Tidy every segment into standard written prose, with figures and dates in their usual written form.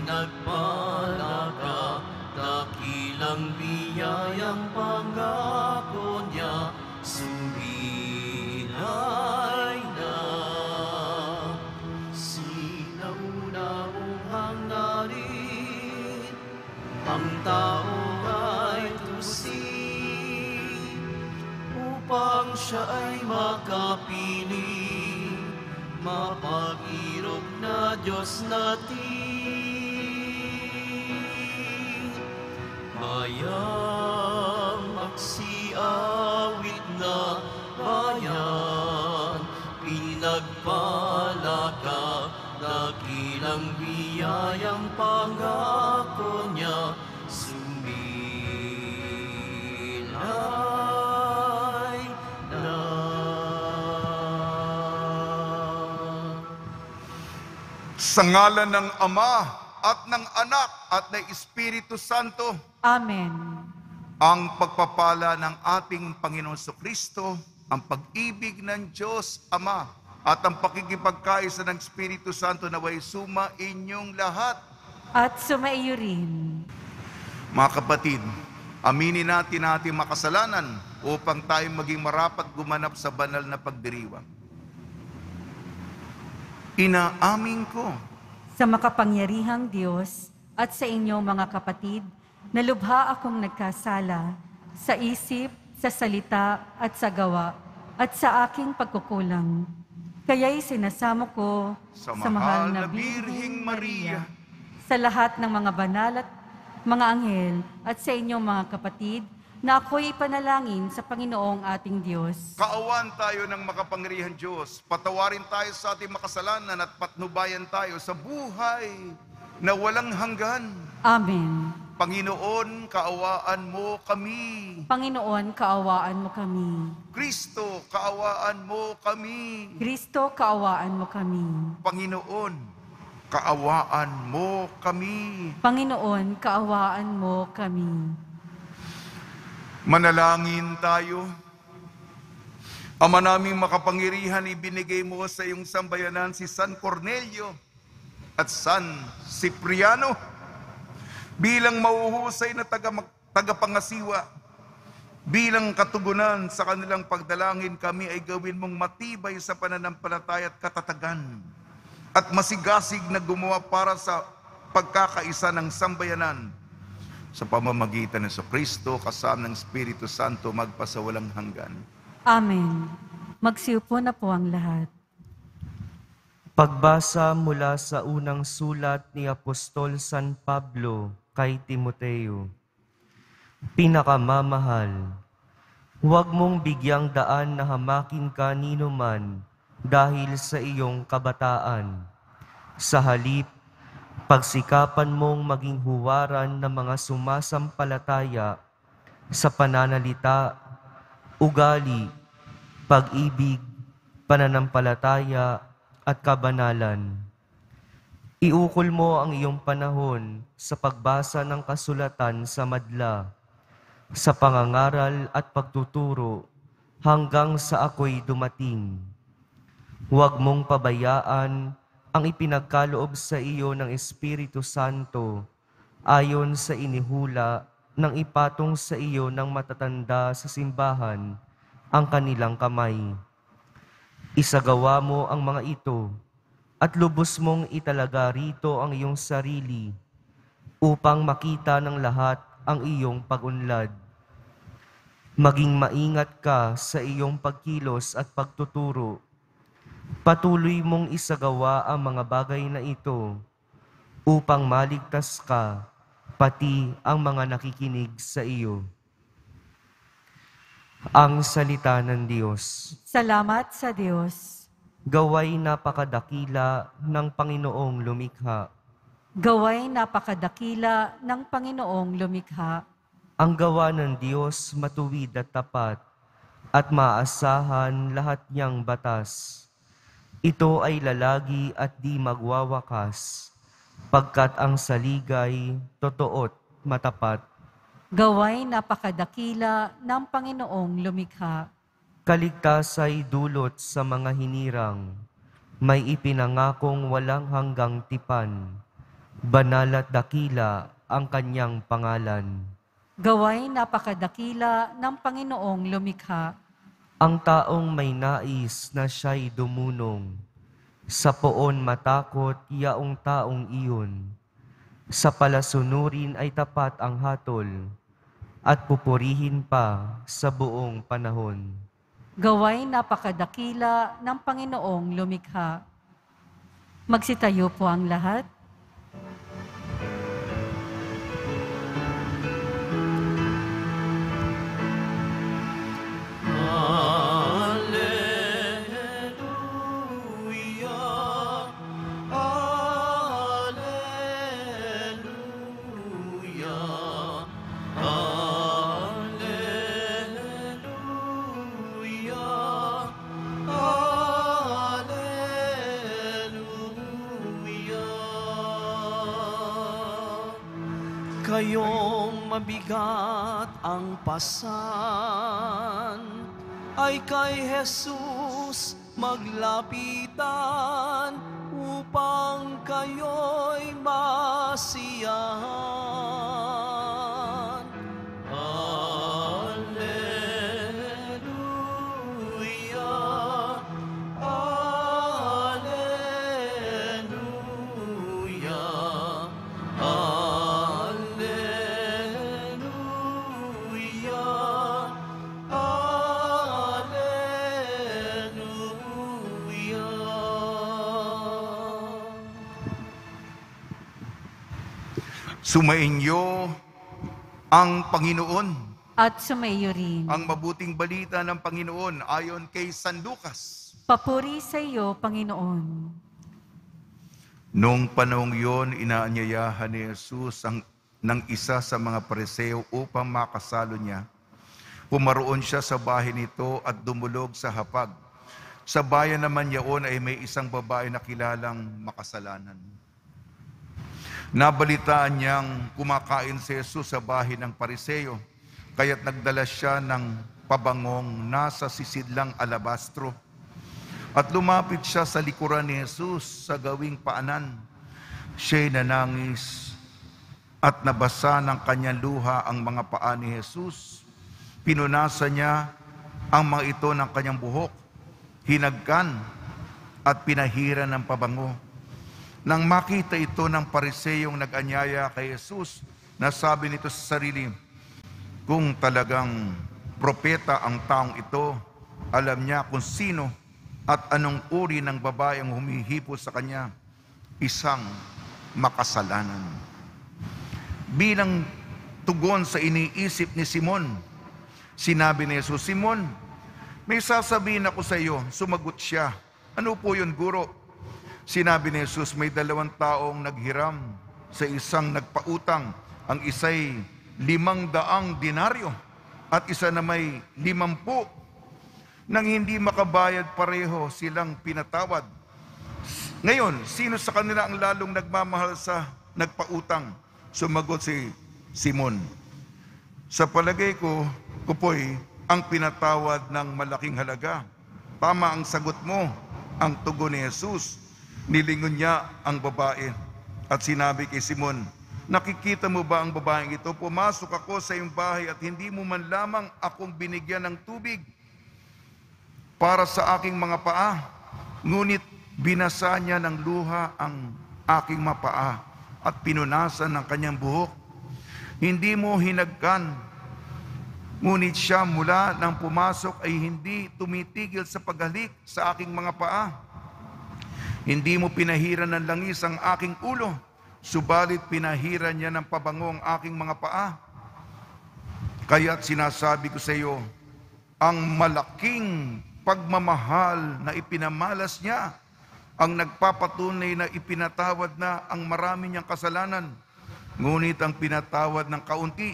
pinagpala ka, dakilang biyayang pangako niya, sumilay na. Sinauna mong hangarin, ang tao ay tusin, upang siya ay makapili, mapag-irog na Diyos natin. Bayang magsiawit na bayan, pinagpala ka, dakilang biyayang pangako niya, sumilay na. Sa ngalan ng Ama at ng Anak at ng Espiritu Santo. Amen. Ang pagpapala ng ating Panginoon Kristo, ang pag-ibig ng Diyos Ama, at ang pakikipagkaisa ng Espiritu Santo naway suma inyong lahat. At sumaiyo rin. Mga kapatid, aminin natin ating makasalanan upang tayo maging marapat gumanap sa banal na pagdiriwang. Inaamin ko Sa makapangyarihang Diyos at sa inyong mga kapatid, na lubha akong nagkasala sa isip, sa salita at sa gawa, at sa aking pagkukulang. Kaya'y sinasamo ko sa mahal na Birhing Maria, sa lahat ng mga banal at mga anghel, at sa inyong mga kapatid, na ako'y panalangin sa Panginoong ating Diyos. kaawan tayo ng makapangyarihang Diyos, patawarin tayo sa ating makasalanan at patnubayan tayo sa buhay na walang hanggan. Amen. Panginoon, kaawaan mo kami. Panginoon, kaawaan mo kami. Kristo, kaawaan mo kami. Kristo, kaawaan mo kami. Panginoon, kaawaan mo kami. Panginoon, kaawaan mo kami. Manalangin tayo. Ama naming makapangyarihan, ibinigay mo sa iyong sambayanan si San Cornelio at San Cipriano bilang mauhusay na tagapangasiwa. Bilang katugunan sa kanilang pagdalangin, kami ay gawin mong matibay sa pananampalataya at katatagan at masigasig na gumawa para sa pagkakaisa ng sambayanan sa pamamagitan ng Kristo kasama ng Espiritu Santo magpasawalang hanggan. Amen. Magsiupo na po ang lahat. Pagbasa mula sa unang sulat ni Apostol San Pablo kay Timoteo. Pinakamamahal, huwag mong bigyang daan na hamakin ka nino man dahil sa iyong kabataan. Sa halip, pagsikapan mong maging huwaran ng mga sumasampalataya sa pananalita, ugali, pag-ibig, pananampalataya, at kabanalan. Iukol mo ang iyong panahon sa pagbasa ng kasulatan sa madla, sa pangangaral at pagtuturo hanggang sa ako'y dumating. Huwag mong pabayaan ang ipinagkaloob sa iyo ng Espiritu Santo ayon sa inihula ng ipatong sa iyo ng matatanda sa simbahan ang kanilang kamay. Isagawa mo ang mga ito at lubos mong italaga rito ang iyong sarili upang makita ng lahat ang iyong pag-unlad. Maging maingat ka sa iyong pagkilos at pagtuturo. Patuloy mong isagawa ang mga bagay na ito upang maligtas ka, pati ang mga nakikinig sa iyo. Ang salita ng Diyos. Salamat sa Diyos. Gaway napakadakila ng Panginoong lumikha. Gaway napakadakila ng Panginoong lumikha. Ang gawa ng Diyos matuwid at tapat, at maasahan lahat niyang batas. Ito ay lalagi at di magwawakas, pagkat ang saligay totoo't matapat. Gaway napakadakila ng Panginoong lumikha. Kaligtas ay dulot sa mga hinirang, may ipinangakong walang hanggang tipan. banal at dakila ang kanyang pangalan. Gaway napakadakila ng Panginoong lumikha. Ang taong may nais na siya'y dumunong, sa poon matakot yaong taong iyon. Sa palasunurin ay tapat ang hatol, at pupurihin pa sa buong panahon. Gaway napakadakila ng Panginoong lumikha. Magsitayo po ang lahat. Alleluia, Alleluia, Alleluia, Alleluia. Kayong mabigat ang pasan, ay kay Jesus maglapitan upang kayo'y masiyahan. Alleluia, Alleluia, Alleluia, Alleluia. Sumainyo ang Panginoon. At sumaiyo rin. Ang mabuting balita ng Panginoon ayon kay San Lucas. Papuri sa iyo, Panginoon. Noong panahong iyon, inaanyayahan ni Jesus ng isa sa mga Pariseo upang makasalo niya. Pumaroon siya sa bahay nito at dumulog sa hapag. Sa bayan naman yaon ay may isang babae na kilalang makasalanan. Nabalitaan niyang kumakain si Jesus sa bahay ng Pariseo, kaya't nagdala siya ng pabangong nasa sisidlang alabastro. At lumapit siya sa likuran ni Jesus sa gawing paanan. Siya'y nanangis at nabasa ng kanyang luha ang mga paa ni Jesus. Pinunasan niya ang mga ito ng kanyang buhok, hinagkan at pinahiran ng pabango. Nang makita ito ng Pariseyong nag-anyaya kay Jesus, nasabi nito sa sarili, kung talagang propeta ang taong ito, alam niya kung sino at anong uri ng babae ang humihipo sa kanya, isang makasalanan. Bilang tugon sa iniisip ni Simon, sinabi ni Jesus, Simon, may sasabihin ako sa iyo. Sumagot siya, ano po yun, Guro? Sinabi ni Jesus, may 2 taong naghiram sa isang nagpautang. Ang isa'y 500 denaryo at isa na may 50. Nang hindi makabayad, pareho silang pinatawad. Ngayon, sino sa kanila ang lalong nagmamahal sa nagpautang? Sumagot si Simon, sa palagay ko, kupoy, ang pinatawad ng malaking halaga. Tama ang sagot mo, ang tugon ni Jesus. Nilingon niya ang babae at sinabi kay Simon, nakikita mo ba ang babaeng ito? Pumasok ako sa iyong bahay at hindi mo man lamang akong binigyan ng tubig para sa aking mga paa. Ngunit binasa niya ng luha ang aking mga paa at pinunasan ng kanyang buhok. Hindi mo hinagkan, ngunit siya mula nang pumasok ay hindi tumitigil sa paghalik sa aking mga paa. Hindi mo pinahiran ng langis ang aking ulo, subalit pinahiran niya ng pabango ang aking mga paa. Kaya't sinasabi ko sa iyo, ang malaking pagmamahal na ipinamalas niya, ang nagpapatunay na ipinatawad na ang marami niyang kasalanan. Ngunit ang pinatawad ng kaunti,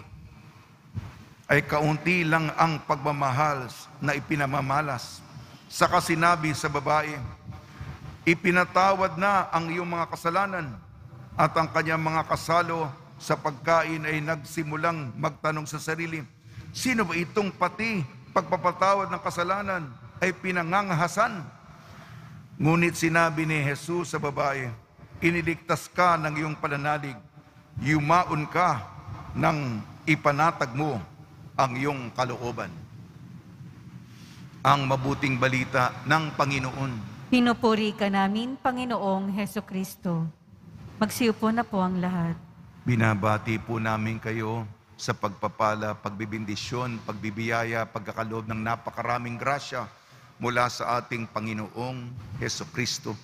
ay kaunti lang ang pagmamahal na ipinamamalas. Saka sinabi sa babae, ipinatawad na ang iyong mga kasalanan. At ang kanyang mga kasalo sa pagkain ay nagsimulang magtanong sa sarili, sino ba itong pati pagpapatawad ng kasalanan ay pinangangahasan? Ngunit sinabi ni Jesus sa babae, iniligtas ka ng iyong pananalig, yumaon ka nang ipanatag mo ang iyong kalooban. Ang mabuting balita ng Panginoon. Pinupuri ka namin, Panginoong Heso Kristo. Magsiupo na po ang lahat. Binabati po namin kayo sa pagpapala, pagbibindisyon, pagbibiyaya, pagkakaloob ng napakaraming grasya mula sa ating Panginoong Heso Kristo.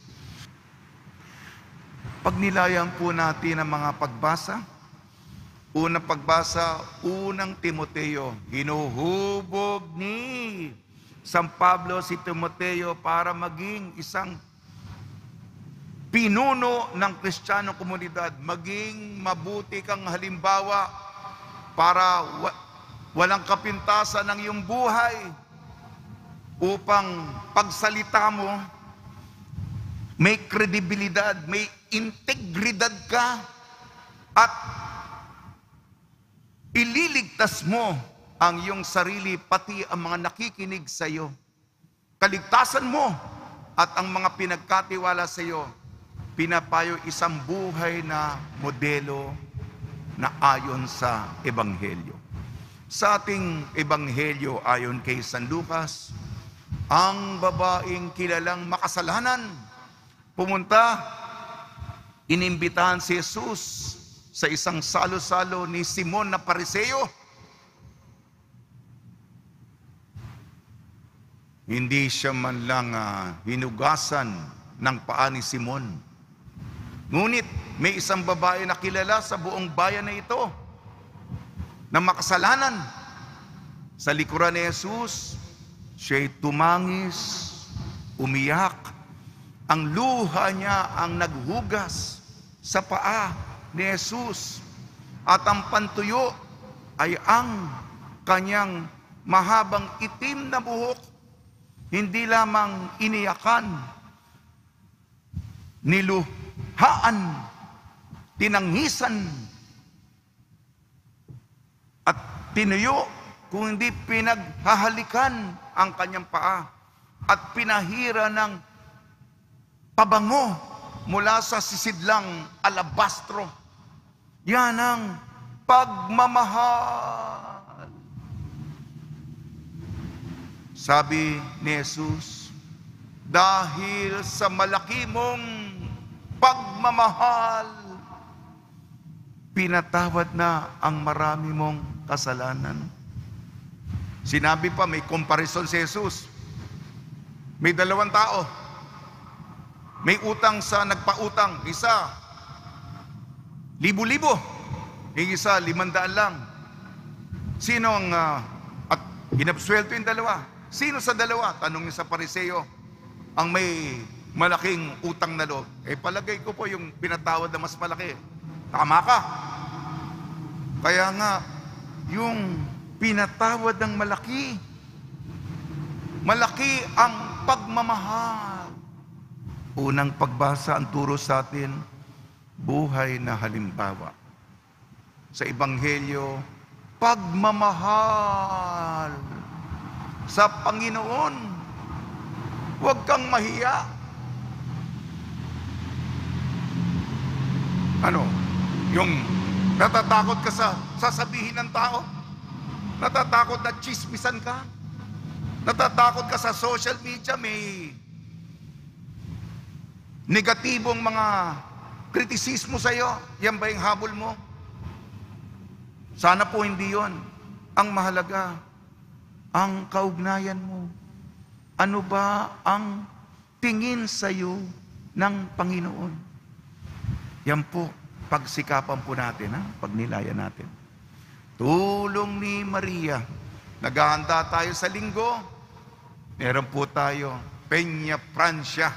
Pagnilayan po natin ang mga pagbasa. Unang pagbasa, unang Timoteo. Hinuhubog ni San Pablo si Timoteo para maging isang pinuno ng Kristiyanong komunidad. Maging mabuti kang halimbawa para walang kapintasan ng iyong buhay upang pagsalita mo, may kredibilidad, may integridad ka at ililigtas mo ang iyong sarili pati ang mga nakikinig sa iyo. Kaligtasan mo at ang mga pinagkatiwala sa iyo, pinapayo isang buhay na modelo na ayon sa Ebanghelyo. Sa ating Ebanghelyo ayon kay San Lucas, ang babaeng kilalang makasalanan pumunta, inimbitahan si Jesus sa isang salo-salo ni Simon na Pariseo. Hindi siya man lang hinugasan ng paa ni Simon. Ngunit may isang babae na kilala sa buong bayan na ito na makasalanan. Sa likuran ni Jesus, siya'y tumangis, umiyak. Ang luha niya ang naghugas sa paa ni Jesus. At ang pantuyo ay ang kanyang mahabang itim na buhok. Hindi lamang iniyakan, niluhaan, tinangisan, at tinuyo, kung hindi pinaghahalikan ang kanyang paa at pinahira ng pabango mula sa sisidlang alabastro. Yan ang pagmamahal. Sabi ni Jesus, dahil sa malaki mong pagmamahal, pinatawad na ang marami mong kasalanan. Sinabi pa, may comparison si Jesus. May dalawang tao. May utang sa nagpautang. Isa, 1,000. Yung isa, 500 lang. Sino ang, at inabsuelto yung dalawa. Sino sa dalawa? Tanong niya sa Pariseo, ang may malaking utang na loob. Palagay ko po yung pinatawad na mas malaki. Tama ka. Kaya nga, yung pinatawad ng malaki, malaki ang pagmamahal. Unang pagbasa ang turo sa atin, buhay na halimbawa. Sa Ebanghelyo, pagmamahal sa Panginoon. Huwag kang mahiya. Ano? Yung natatakot ka sa sasabihin ng tao? Natatakot na chismisan ka? Natatakot ka sa social media, may negatibong mga kritisismo sa iyo? Yan ba yung habol mo? Sana po hindi yon. Ang mahalaga, ang kaugnayan mo. Ano ba ang tingin sa iyo ng Panginoon? Yan po, pagsikapan po natin, pagnilayan natin. Tulong ni Maria. Naghahanda tayo sa linggo. Meron po tayo, Peña Francia,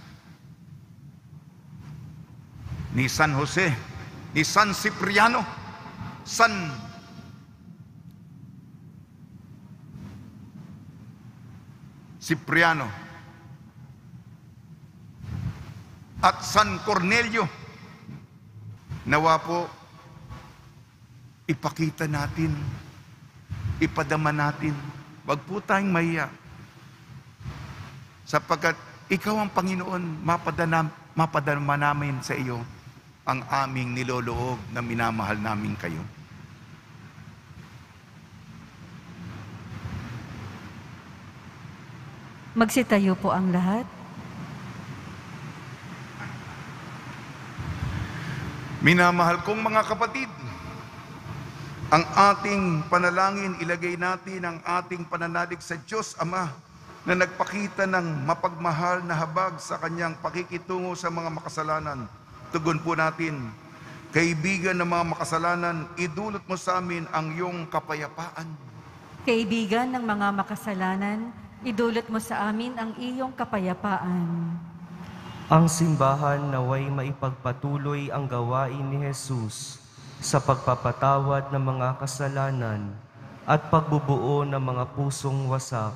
ni San Jose, ni San Cipriano, San Cipriano at San Cornelio. Nawa po, ipakita natin, ipadama natin, wag po tayong mahiya. Sapagkat ikaw ang Panginoon, mapadama namin sa iyo ang aming niloloob na minamahal namin kayo. Magsitayo po ang lahat. Minamahal kong mga kapatid, ang ating panalangin, ilagay natin ang ating pananalig sa Diyos Ama na nagpakita ng mapagmahal na habag sa kanyang pakikitungo sa mga makasalanan. Tugon po natin, kaibigan ng mga makasalanan, idulot mo sa amin ang iyong kapayapaan. Kaibigan ng mga makasalanan, idulot mo sa amin ang iyong kapayapaan. Ang simbahan naway maipagpatuloy ang gawain ni Jesus sa pagpapatawad ng mga kasalanan at pagbubuo ng mga pusong wasak.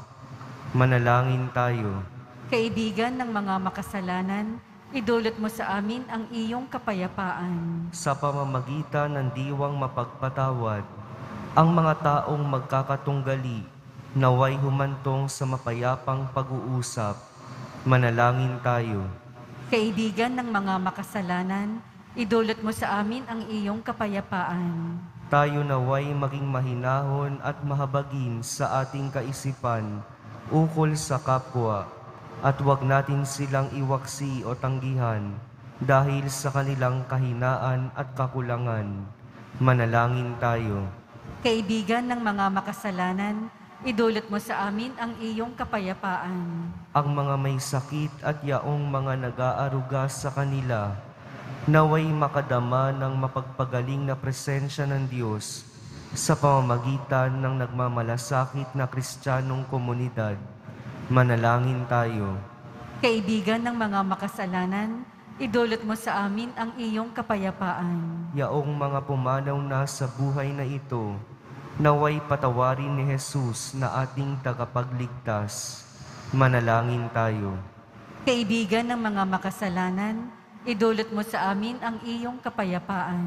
Manalangin tayo. Kaibigan ng mga makasalanan, idulot mo sa amin ang iyong kapayapaan. Sa pamamagitan ng diwang mapagpatawad, ang mga taong magkakatunggali naway humantong sa mapayapang pag-uusap. Manalangin tayo. Kaibigan ng mga makasalanan, idulot mo sa amin ang iyong kapayapaan. Tayo naway maging mahinahon at mahabagin sa ating kaisipan ukol sa kapwa at huwag natin silang iwaksi o tanggihan dahil sa kanilang kahinaan at kakulangan. Manalangin tayo. Kaibigan ng mga makasalanan, idulot mo sa amin ang iyong kapayapaan. Ang mga may sakit at yaong mga nag-aaruga sa kanila, naway makadama ng mapagpagaling na presensya ng Diyos sa pamamagitan ng nagmamalasakit na Kristiyanong komunidad. Manalangin tayo. Kaibigan ng mga makasalanan, idulot mo sa amin ang iyong kapayapaan. Yaong mga pumanaw na sa buhay na ito, naway patawarin ni Jesus na ating tagapagligtas. Manalangin tayo. Kaibigan ng mga makasalanan, idulot mo sa amin ang iyong kapayapaan.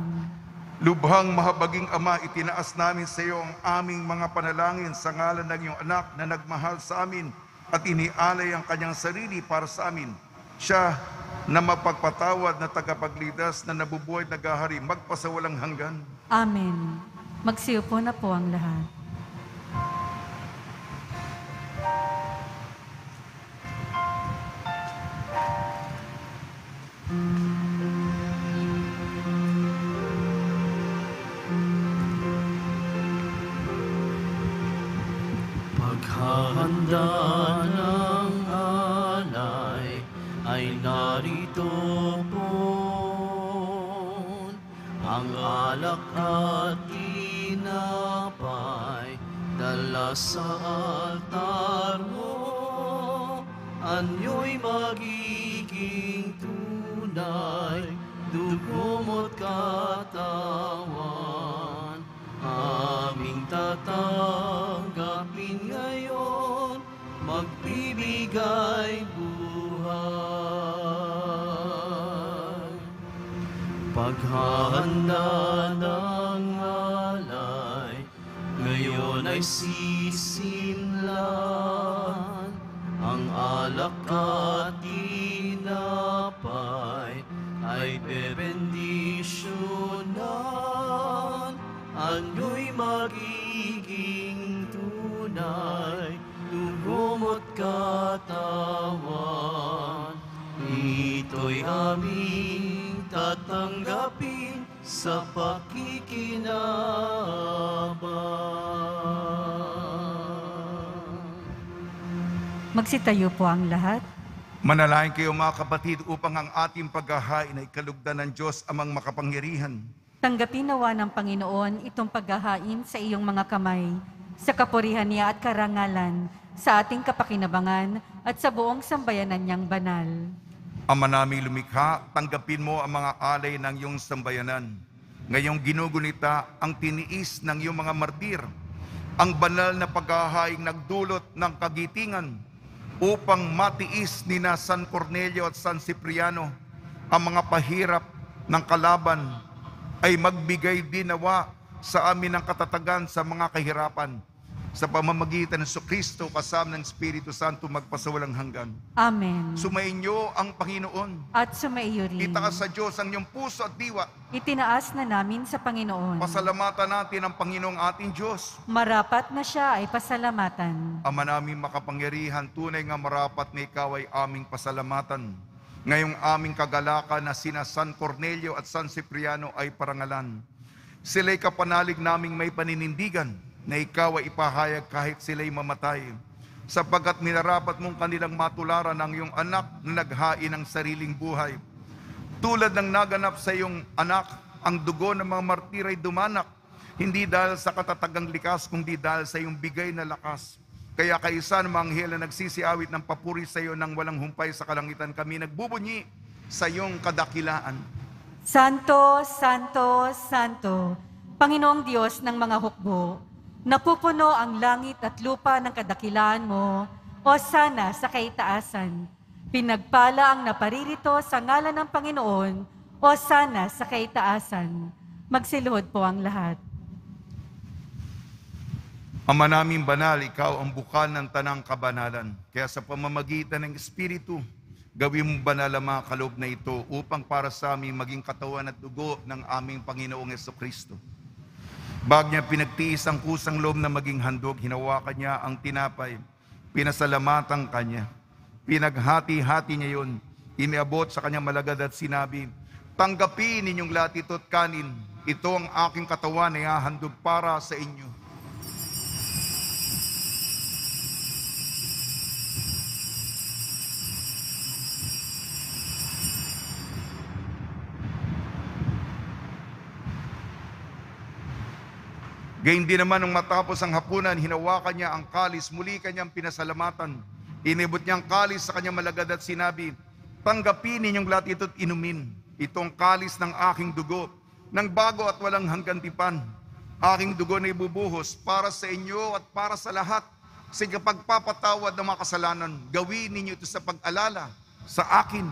Lubhang mahabaging Ama, itinaas namin sa iyo ang aming mga panalangin sa ngalan ng iyong anak na nagmahal sa amin at inialay ang kanyang sarili para sa amin. Siya na mapagpatawad na tagapagligtas na nabubuhay at naghahari magpasawalang hanggan. Amen. Magsiupo na po ang lahat. Paghahanda ng alay ay narito po. Ang alak at tinapay dala sa altar mo. Anyo'y magiging tunay, dugo mo't katawan. Aming tatanggapin ngayon, magbibigay buhay. Paghahanda ng alay, ngayon ay sisimlan. Ang alak at tinapay ay bebendisyonan. Ano'y magiging tunay, dugo mo't katawan. Ito'y aming tatanggapin sa pakikinabang. Magsitayo po ang lahat. Manalangin kayo mga kapatid upang ang ating paghahain ay kalugdan ng Diyos amang makapangyarihan. Tanggapin nawa ng Panginoon itong paghahain sa iyong mga kamay, sa kapurihan niya at karangalan, sa ating kapakinabangan at sa buong sambayanan niyang banal. Ama naming lumikha, tanggapin mo ang mga alay ng iyong sambayanan. Ngayong ginugunita ang tiniis ng iyong mga martir, ang banal na paghahaing nagdulot ng kagitingan upang matiis ni na San Cornelio at San Cipriano ang mga pahirap ng kalaban, ay magbigay din nawa sa amin ng katatagan sa mga kahirapan. sa pamamagitan ng Kristo kasama ng Espiritu Santo magpasawalang hanggan. Amen. Sumainyo ang Panginoon. At sumaiyo rin. Itaas sa Diyos ang iyong puso at diwa. Itinaas na namin sa Panginoon. Pasalamatan natin ang Panginoong ating Diyos. Marapat na siya ay pasalamatan. Ama naming makapangyarihan, tunay nga marapat na ikaw ay aming pasalamatan. Ngayong aming kagalakan na sina San Cornelio at San Cipriano ay parangalan. Sila'y kapanalig naming may paninindigan na ikaw ay ipahayag kahit sila'y mamatay, sapagkat minarapat mong kanilang matularan ang iyong anak na naghain ng sariling buhay. Tulad ng naganap sa iyong anak, ang dugo ng mga martir ay dumanak, hindi dahil sa katatagang likas, kundi dahil sa iyong bigay na lakas. Kaya kaisa ng mga anghel na nagsisiawit ng papuri sa iyo nang walang humpay sa kalangitan, kami nagbubunyi sa iyong kadakilaan. Santo, Santo, Santo, Panginoong Diyos ng mga hukbo, napupuno ang langit at lupa ng kadakilaan mo, o sana sa kaitaasan. Pinagpala ang naparirito sa ngalan ng Panginoon, o sana sa kaitaasan. Magsiluhod po ang lahat. Ama naming banal, ikaw ang bukal ng tanang kabanalan. Kaya sa pamamagitan ng Espiritu, gawin mong banal ang mga kaloob na ito upang para sa amin maging katawan at dugo ng aming Panginoong Jesucristo. Bago niya pinagtiis ang kusang loob na maging handog, hinawakan niya ang tinapay, pinasalamatan kanya. Pinaghati-hati niya yun, iniabot sa kanyang malagad at sinabi, tanggapin ninyong lahat ito't kanin, ito ang aking katawan na ihahandog para sa inyo. Gayun din naman nung matapos ang hapunan, hinawakan niya ang kalis, muli kanyang pinasalamatan. Inibot niya ang kalis sa kanyang malagad at sinabi, tanggapin ninyong lahat ito't inumin. Itong kalis ng aking dugo, ng bago at walang hanggan tipan. Aking dugo na ibubuhos para sa inyo at para sa lahat. Sa pagpapatawad ng mga kasalanan, gawin ninyo ito sa pag-alala sa akin.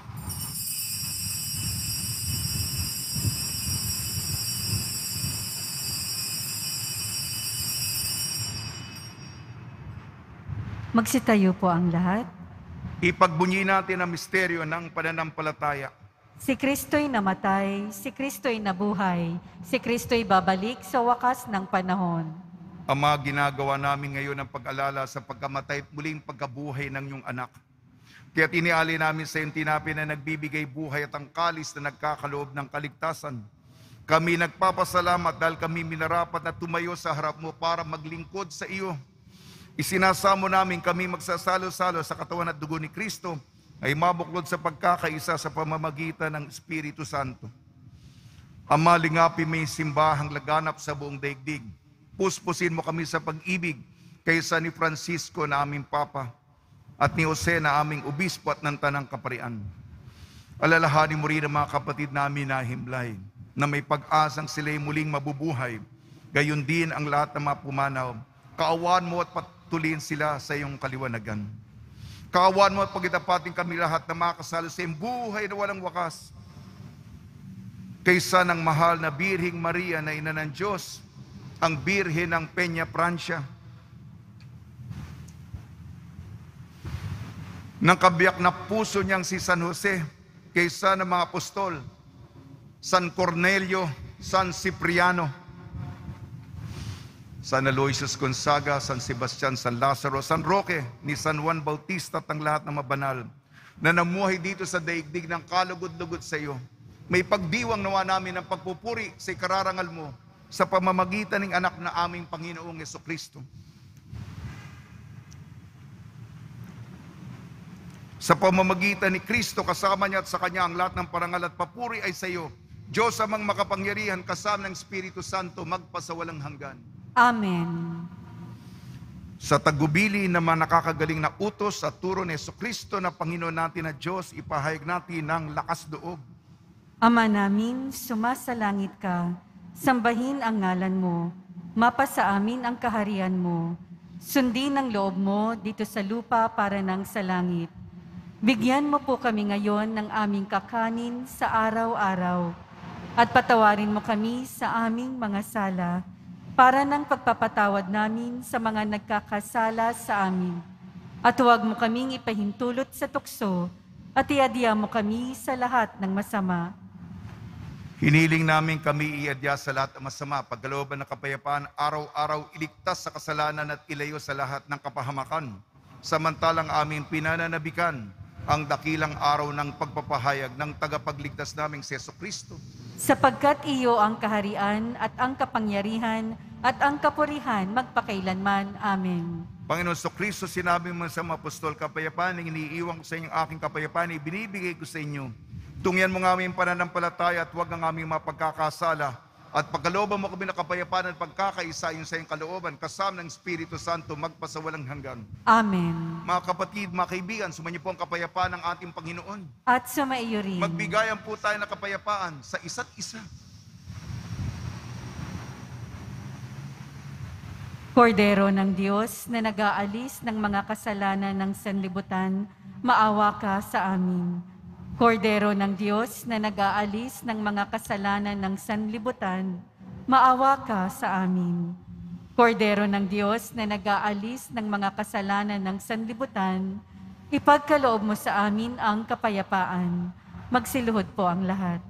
Magsitayo po ang lahat. Ipagbunyi natin ang misteryo ng pananampalataya. Si Kristo'y namatay, si Kristo'y nabuhay, si Kristo'y babalik sa wakas ng panahon. Ama, ginagawa namin ngayon ang pag-alala sa pagkamatay at muling pagkabuhay ng iyong anak. Kaya tiniali namin sa iyong tinapay na nagbibigay buhay at ang kalis na nagkakaloob ng kaligtasan. Kami nagpapasalamat dahil kami minarapat na tumayo sa harap mo para maglingkod sa iyo. Isinasamo namin kami magsasalo-salo sa katawan at dugo ni Kristo ay mabuklod sa pagkakaisa sa pamamagitan ng Espiritu Santo. Ama, lingapi may simbahang laganap sa buong daigdig. Puspusin mo kami sa pag-ibig kaysa ni Francisco na aming Papa at ni Jose na aming Obispo at ng Tanang Kaparian. Alalahanin mo rin ang mga kapatid namin na himlay na may pag-asang sila'y muling mabubuhay. Gayon din ang lahat ng mga pumanaw. Kaawaan mo at patuloyin sila sa iyong kaliwanagan. Kaawaan mo at pagitapatin kami lahat na makasalo sa iyong buhay na walang wakas. Kaysa ng mahal na Birheng Maria na ina ng Diyos, ang Birhen ng Peña, Francia. Ng kabiyak na puso niyang si San Jose, kaysa ng mga apostol, San Cornelio, San Cipriano, San Aloysius Gonzaga, San Sebastian, San Lazaro, San Roque, ni San Juan Bautista at ang lahat ng mabanal na namuhay dito sa daigdig ng kalugod-lugod sa iyo. May pagdiwang nawa namin ng pagpupuri sa ikararangal mo sa pamamagitan ng anak na aming Panginoong Jesucristo. Sa pamamagitan ni Kristo, kasama niya at sa Kanya ang lahat ng parangal at papuri ay sa iyo. Diyos amang makapangyarihan, kasama ng Espiritu Santo, magpasawalang hanggan. Amen. Sa tagubili na mga nakakagaling na utos at turo ni Jesucristo na Panginoon natin na Diyos, ipahayag natin ng lakas loob. Ama namin, sumasalangit ka, sambahin ang ngalan mo, mapasa amin ang kaharian mo, sundin ang loob mo dito sa lupa para nang sa langit. Bigyan mo po kami ngayon ng aming kakanin sa araw-araw, at patawarin mo kami sa aming mga sala, para ng pagpapatawad namin sa mga nagkakasala sa amin. At huwag mo kaming ipahintulot sa tukso at iadya mo kami sa lahat ng masama. Hiniling namin kami iadya sa lahat ng masama, pagkalooban ng kapayapaan, araw-araw iligtas sa kasalanan at ilayo sa lahat ng kapahamakan. Samantalang aming pinananabikan ang dakilang araw ng pagpapahayag ng tagapagligtas naming si Jesucristo. Sapagkat iyo ang kaharian at ang kapangyarihan at ang kapurihan magpakailanman. Amen. Panginoon Jesucristo, sinabi mo sa mga apostol, kapayapaan ang iniiwan ko sa inyong aking kapayapaan, ibinibigay ko sa inyo. Tungyan mo ng aming pananampalataya at huwag ang aming mapagkakasala. At pagkalooban mo kami ng kapayapaan at pagkakaisa yung sa iyong kalooban, kasama ng Espiritu Santo, magpasawalang hanggan. Amen. Mga kapatid, mga kaibigan, sumainyo po ang kapayapaan ng ating Panginoon. At sumaiyo rin. Magbigayan po tayo ng kapayapaan sa isa't isa. Kordero ng Diyos na nag-aalis ng mga kasalanan ng sanlibutan, maawa ka sa amin. Kordero ng Diyos na nag-aalis ng mga kasalanan ng sanlibutan, maawa ka sa amin. Kordero ng Diyos na nag-aalis ng mga kasalanan ng sanlibutan, ipagkaloob mo sa amin ang kapayapaan. Magsiluhod po ang lahat.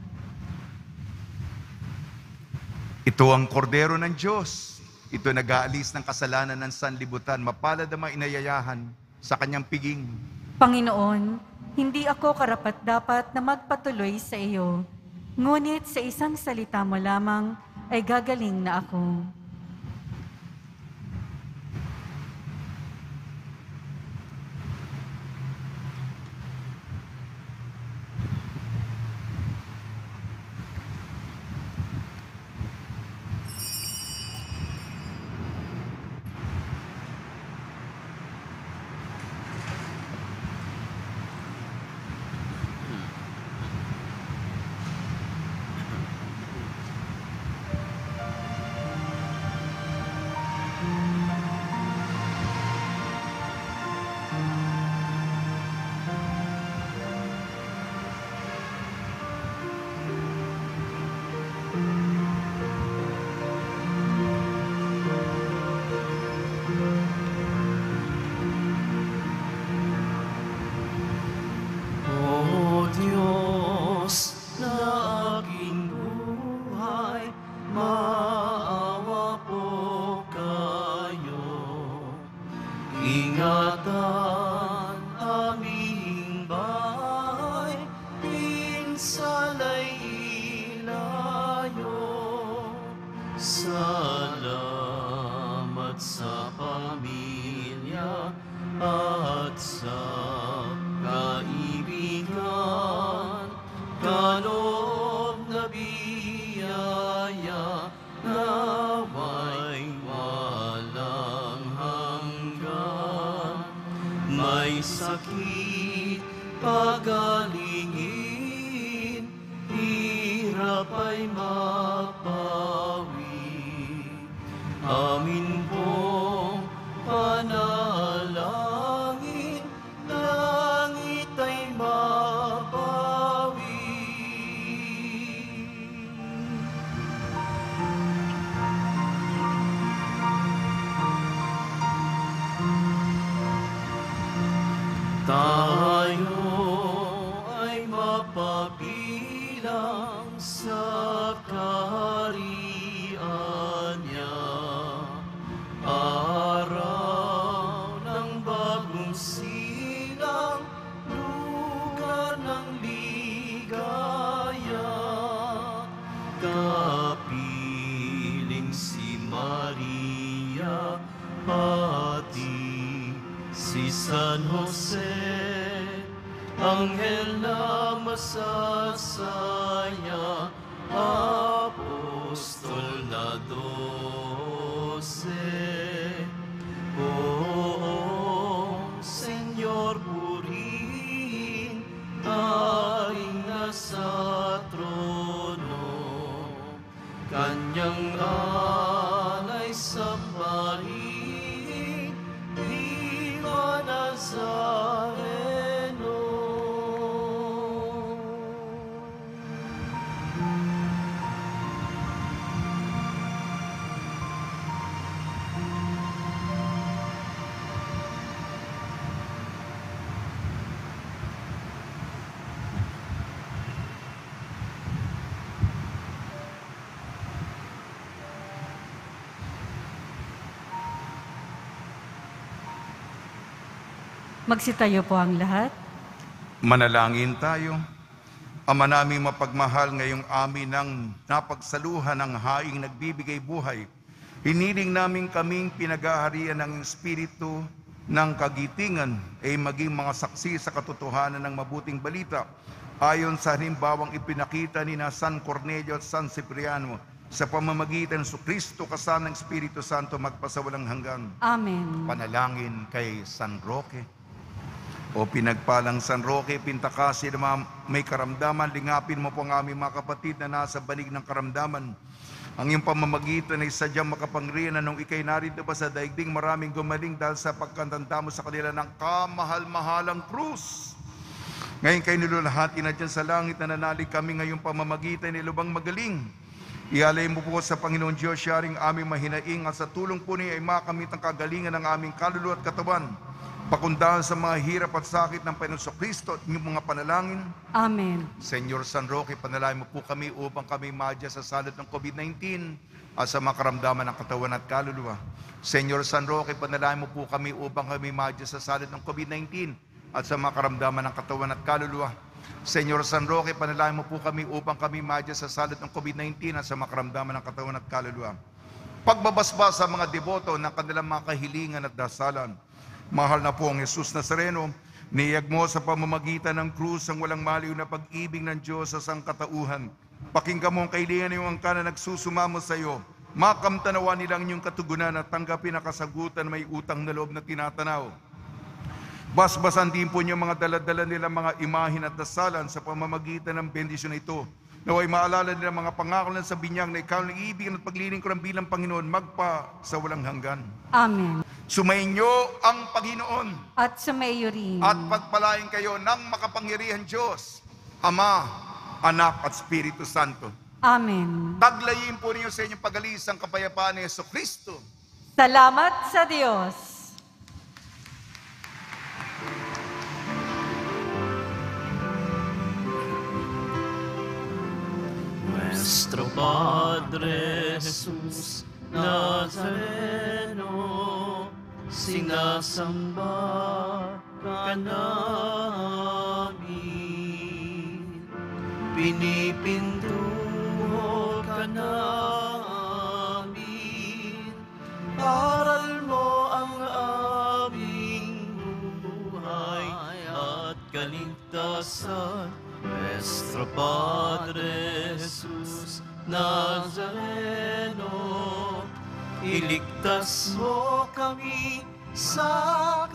Ito ang kordero ng Diyos. Ito nag-aalis ng kasalanan ng sanlibutan. Mapalad ang mga inayayahan sa kanyang piging. Panginoon, hindi ako karapat-dapat na magpatuloy sa iyo, ngunit sa isang salita mo lamang ay gagaling na ako. O Diyos na aking buhay, maawa po kayo. Ingatan aming bahay, pinsalay ilayo. Salamat sa pamilya at sa kaibigan, kaloob na biyaya, nawa'y walang hanggan. May sakit, pagalingin, hirap ay mapawi. Amin pong panalangin, langit ay mapawi. Tayo ay mapabilang sa kaharian niya. Araw ng bagong silang, lugar ng ligaya. Kapiling si Maria, pati si San Jose, anghel na masasaya, apostol na 12. Poong Senyor, purihin, daing nasa trono, kanyang alay sambahin, Viva Nazareno. Magsitayo po ang lahat. Manalangin tayo. Ama naming mapagmahal, ngayong amin ang napagsaluhan ng haing nagbibigay buhay. Hiniling namin kaming pinag-aharian ng Espiritu ng kagitingan ay maging mga saksi sa katotohanan ng mabuting balita ayon sa halimbawang ipinakita ni na San Cornelio at San Cipriano sa pamamagitan ng Kristo kasama ng Espiritu Santo magpasawalang hanggan. Amen. Panalangin kay San Roque. O pinagpalang San Roque, pintakasi na may karamdaman, lingapin mo po ang aming mga kapatid na nasa banig ng karamdaman. Ang iyong pamamagitan ay sadyang makapangyarihan na nung ikay narito pa sa daigdig, maraming gumaling dahil sa pagkantanda mo sa kanila ng kamahal-mahalang krus. Ngayon kayo nilulahati na dyan sa langit na nanalig kami ngayong pamamagitan ni Lubang Magaling. Ialay mo po sa Panginoon Diyos, sharing aming mahinaing at sa tulong po niya ay makamit ang kagalingan ng aming kaluluwa at katawan. Pakundahan sa mga hirap at sakit ng Panginoon Kristo at inyong mga panalangin. Amen. Senyor San Roque, panalangin mo po kami upang kami madya sa salat ng COVID-19 at sa mga karamdaman ng katawan at kaluluwa. Senyor San Roque, panalangin mo po kami upang kami madya sa salat ng COVID-19 at sa mga karamdaman ng katawan at kaluluwa. Senyor San Roque, panalangin mo po kami upang kami madya sa salat ng COVID-19 at sa mga karamdaman ng katawan at kaluluwa. Pagbabasbas sa mga deboto ng kanilang mga kahilingan at dasalan. Mahal na po ang Jesus Nazareno, niyag mo sa pamamagitan ng krus ang walang maliw na pag-ibig ng Diyos sa sangkatauhan. Pakinggan mo ang kailangan ng iyong angkan na nagsusumamo sa iyo. Makamtanawa nilang inyong katugunan at tanggapin na kasagutan may utang na loob na tinatanaw. Basbasan din po niyo mga daladala nilang mga imahin at dasalan sa pamamagitan ng bendisyon ito. Naway maalala nila mga pangako ng sa binyag na ikaw ng ibig at pagliling ko ng bilang Panginoon magpa sa walang hanggan. Amen. Sumainyo ang Panginoon At sumayo rin. at pagpalain kayo ng makapangyarihan Diyos, Ama, Anak at Espiritu Santo. Amen. Taglayin po niyo sa inyong pag-alis ang kapayapaan ni Jesucristo. Salamat sa Diyos. Nuestro Padre Jesus Nazareno, sinasamba ka namin, pinipintuho ka namin, aral mo ang aming buhay at kaligtasan. Nuestro Padre Jesus Nazareno, iligtas mo kami sa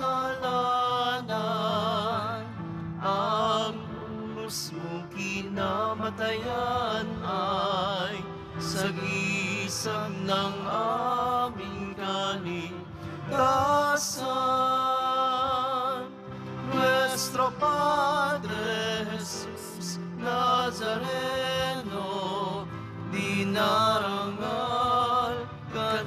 kasalanan. Ang krus mong kinamatayan ay sagisag ng aming kaligtasan. Nuestro Padre Jesus Nazareno, dinarangal ka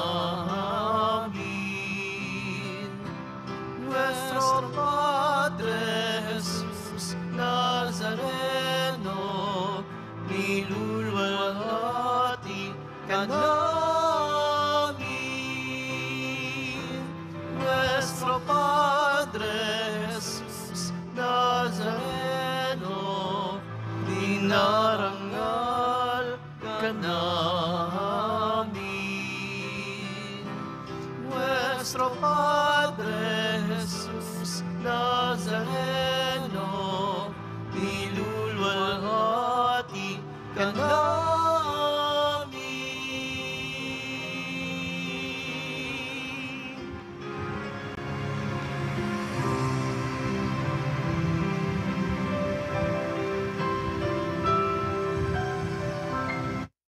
namin. Nuestro Padre Jesus Nazareno, niluluwalhati ka namin. Nuestro Padre Jesus Nazareno, dinarangal ka namin.